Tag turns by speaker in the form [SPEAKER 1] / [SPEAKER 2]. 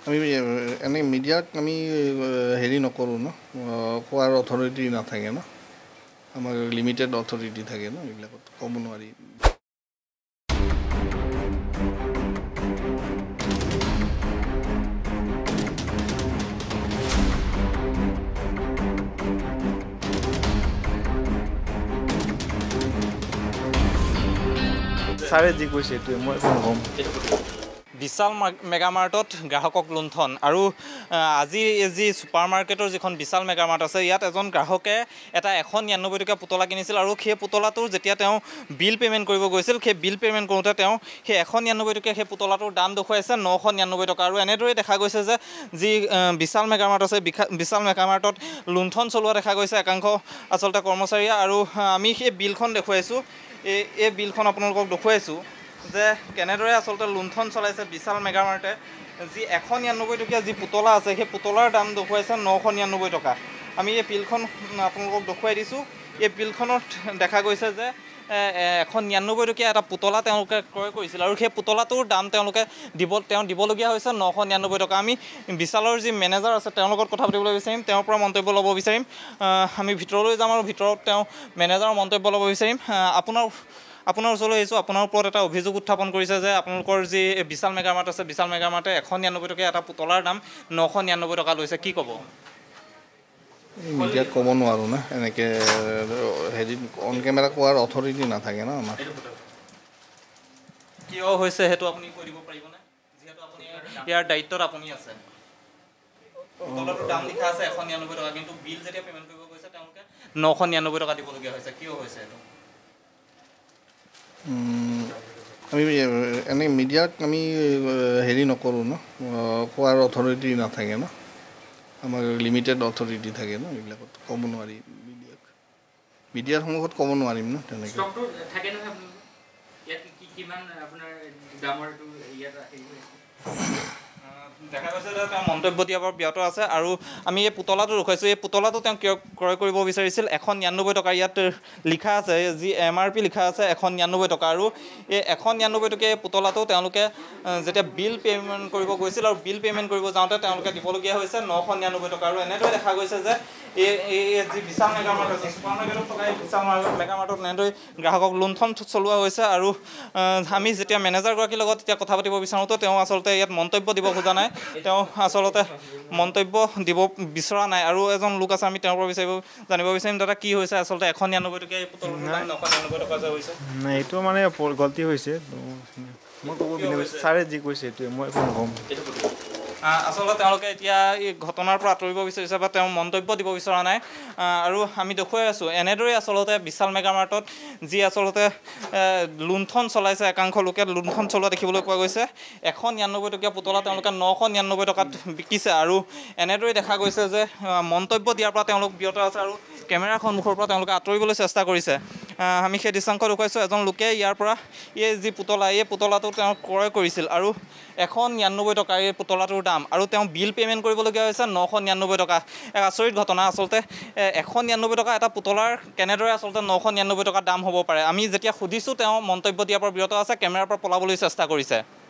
[SPEAKER 1] আমি এনে মিডিয়াক আমি হেৰি নকৰোঁ ন কোৱাৰ অথৰিটি নাথাকে ন আমাৰ লিমিটেড অথৰিটি থাকে ন এইবিলাকত ক'ব নোৱাৰি ছাৰে যি কৈছে এইটোৱে মই একো নক'ম
[SPEAKER 2] বিশাল মেগামাৰ্টত গ্ৰাহকক লুণ্ঠন আৰু আজি যি ছুপাৰ মাৰ্কেটৰ যিখন বিশাল মেগামাৰ্ট আছে ইয়াত এজন গ্ৰাহকে এটা 199 টকীয়া পুতলা কিনিছিল আৰু সেই পুতলাটোৰ যেতিয়া তেওঁ বিল পে'মেণ্ট কৰিব গৈছিল সেই বিল পে'মেণ্ট কৰোঁতে তেওঁ সেই 199 টকীয়া সেই পুতলাটোৰ দাম দেখুৱাইছে 999 টকা আৰু এনেদৰে দেখা গৈছে যে যি বিশাল মেগামাৰ্ট আছে বিশাল মেগামাৰ্টত লুণ্ঠন চলোৱা দেখা গৈছে একাংশ আচলতে কৰ্মচাৰীয়ে আৰু আমি সেই বিলখন দেখুৱাইছোঁ এই বিলখন আপোনালোকক দেখুৱাইছোঁ যে কেনেদৰে আচলতে লুণ্ঠন চলাইছে বিশাল মেগামাৰ্টে যি 199 টকীয়া যি পুতলা আছে সেই পুতলাৰ দাম দেখুৱাইছে 999 টকা আমি এই বিলখন আপোনালোকক দেখুৱাই দিছোঁ এই বিলখনত দেখা গৈছে যে 199 টকীয়া এটা পুতলা তেওঁলোকে ক্ৰয় কৰিছিল আৰু সেই পুতলাটোৰ দাম তেওঁ দিবলগীয়া হৈছে 999 টকা আমি বিশালৰ যি মেনেজাৰ আছে তেওঁৰ লগত কথা পাতিবলৈ বিচাৰিম তেওঁৰ পৰা মন্তব্য ল'ব বিচাৰিম আমি ভিতৰলৈ যাম আৰু ভিতৰত তেওঁ মেনেজাৰৰ মন্তব্য ল'ব বিচাৰিম আপোনাৰ ওচৰলৈ আহিছোঁ আপোনাৰ ওপৰত এটা অভিযোগ উত্থাপন কৰিছে যে আপোনালোকৰ যি বিশাল মেগামাৰ্ট আছে বিশাল মেগামাৰ্টে 199 টকীয়া এটা পুতলাৰ দাম 999 টকা লৈছে কি ক'ব
[SPEAKER 1] মিডিয়াক ক'ব নোৱাৰোঁ না এনেকৈ হেৰি অন কেমেৰা কোৱাৰ অথৰিটি নাথাকে ন আমাৰ
[SPEAKER 2] কিয় হৈছে সেইটো আপুনি কৈ দিব পাৰিবনে যিহেতু আপুনি ইয়াৰ দায়িত্বত আপুনি আছে পুতলাটোৰ দাম লিখা আছে 199 টকা কিন্তু বিল যেতিয়া পে'মেণ্ট কৰিব গৈছে তেওঁলোকে 999 টকা দিবলগীয়া হৈছে কিয় হৈছে এইটো
[SPEAKER 1] আমি এনে মিডিয়াক আমি হেৰি নকৰোঁ ন কোৱাৰ অথৰিটি নাথাকে ন আমাৰ লিমিটেড অথৰিটি থাকে ন এইবিলাকত ক'ব নোৱাৰি মিডিয়াৰ সন্মুখত ক'ব নোৱাৰিম ন তেনেকৈ
[SPEAKER 2] দেখা গৈছে যে তেওঁ মন্তব্য দিয়াৰ পৰা ব্যাহত আছে আৰু আমি এই পুতলাটো ৰখাইছোঁ এই পুতলাটো তেওঁ কিয় ক্ৰয় কৰিব বিচাৰিছিল 199 টকা ইয়াত লিখা আছে যি MRP লিখা আছে 199 টকা আৰু এই 199 টকীয়া এই পুতলাটো তেওঁলোকে যেতিয়া বিল পে'মেণ্ট কৰিব গৈছিল আৰু বিল পে'মেণ্ট কৰিব যাওঁতে তেওঁলোকে দিবলগীয়া হৈছে 999 টকা আৰু এনেদৰে দেখা গৈছে যে এই যি বিশাল মেগামাৰ্ট আছে ছুপাৰ মাৰ্কেটত থকা এই বিশাল মেগামাৰ্টত এনেদৰে গ্ৰাহকক লুণ্ঠন চলোৱা হৈছে আৰু আমি যেতিয়া মেনেজাৰগৰাকীৰ লগত এতিয়া কথা পাতিব বিচাৰোঁ তো তেওঁ আচলতে ইয়াত মন্তব্য দিব খোজা নাই তেওঁ আচলতে মন্তব্য দিব বিচৰা নাই আৰু এজন লোক আছে আমি তেওঁৰ পৰা জানিব বিচাৰিম দাদা কি হৈছে আচলতে 199 টকীয়া এই পুতলাটোৰ দাম 999 টকা যে হৈছে
[SPEAKER 1] নাই এইটো মানে গলতি হৈছে মই ক'ব বিচাৰিছোঁ ছাৰে যি কৈছে এইটোৱে মই একো নক'ম
[SPEAKER 2] আচলতে তেওঁলোকে এতিয়া এই ঘটনাৰ পৰা আঁতৰিব বিচাৰিছে বা তেওঁ মন্তব্য দিব বিচৰা নাই আৰু আমি দেখুৱাই আছোঁ এনেদৰে আচলতে বিশাল মেগামাৰ্টত যি আচলতে লুণ্ঠন চলাইছে একাংশ লোকে লুণ্ঠন চলোৱা দেখিবলৈ পোৱা গৈছে 199 টকীয়া পুতলা তেওঁলোকে 999 টকাত বিকিছে আৰু এনেদৰে দেখা গৈছে যে মন্তব্য দিয়াৰ পৰা তেওঁলোক বিৰত আছে আৰু কেমেৰাৰ সন্মুখৰ পৰা তেওঁলোকে আঁতৰিবলৈ চেষ্টা কৰিছে আমি সেই দৃশ্যাংশ দেখুৱাইছোঁ এজন লোকে ইয়াৰ পৰা এই যি পুতলা এই পুতলাটো তেওঁ ক্ৰয় কৰিছিল আৰু 199 টকা এই পুতলাটোৰ দাম আৰু তেওঁ বিল পে'মেণ্ট কৰিবলগীয়া হৈছে 999 টকা এক আচৰিত ঘটনা আচলতে 199 টকা এটা পুতলাৰ কেনেদৰে আচলতে 999 টকা দাম হ'ব পাৰে আমি যেতিয়া সুধিছোঁ তেওঁ মন্তব্য দিয়াৰ পৰা বিৰত আছে কেমেৰাৰ পৰা পলাবলৈ চেষ্টা কৰিছে